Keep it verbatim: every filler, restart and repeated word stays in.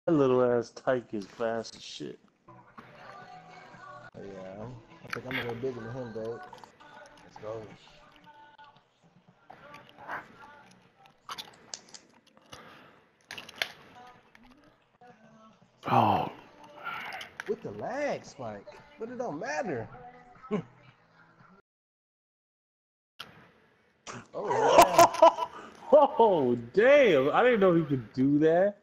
That little ass tyke is fast as shit. Yeah, I think I'm gonna go bigger than him, though. Let's go. Oh. With the lag spike, but it don't matter. Oh, yeah. Oh, damn. I didn't know he could do that.